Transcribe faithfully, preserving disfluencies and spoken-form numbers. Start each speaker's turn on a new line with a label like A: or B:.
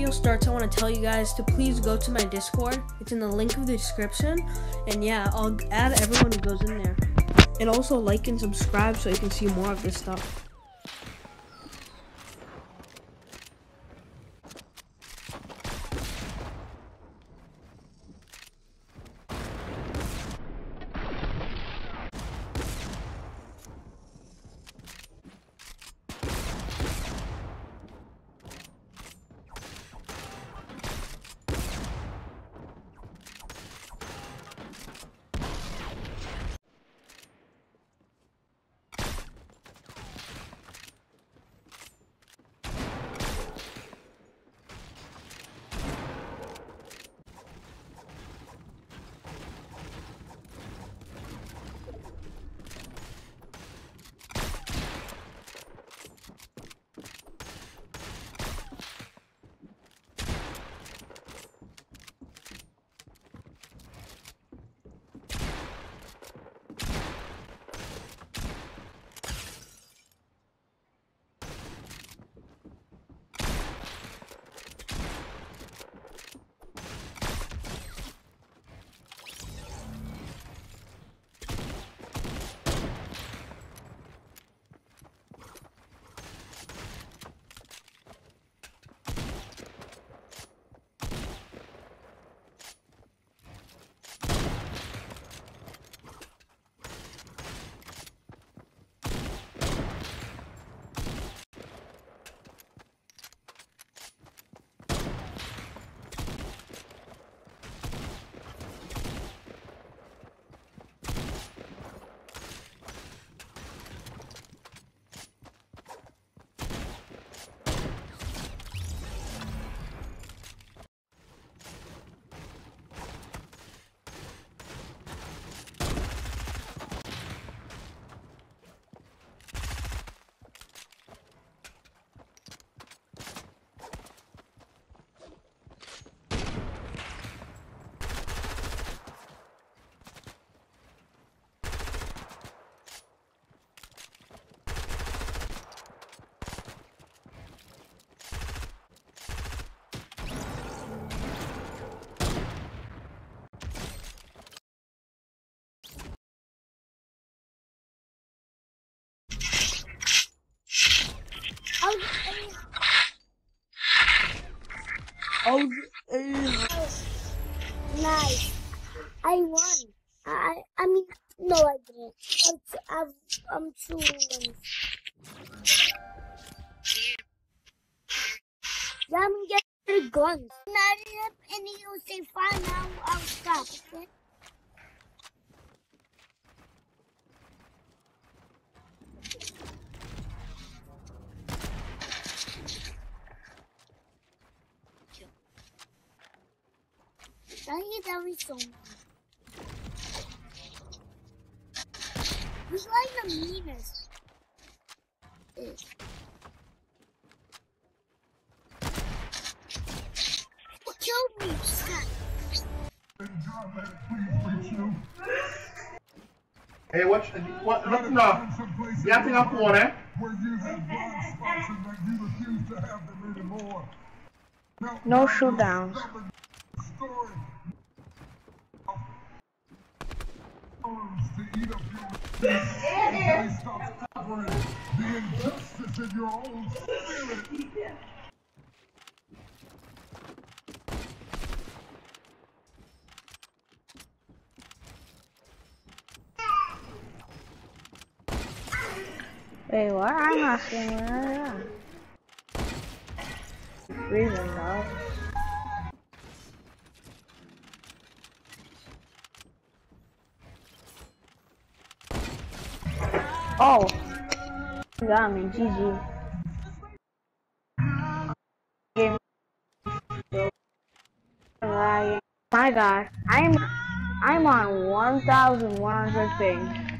A: video starts, I want to tell you guys to please go to my Discord. It's in the link of the description. And yeah, I'll add everyone who goes in there. And also like and subscribe so you can see more of this stuff.
B: Oh, nice. I won. I I mean, no, I didn't. I'm, I'm, I'm two wins. Yeah, I'm gonna get three guns. Not up, and he'll say, fine, now I'll stop. Okay? That is every song. Who's like the meanest? Is. What killed me?
C: Hey, what? What? Look now. You have to have one, eh?
D: No showdowns. Wait, what? I'm asking where freezing though. Oh, you got me, G G. My God, I'm I'm on one thousand one hundred ping.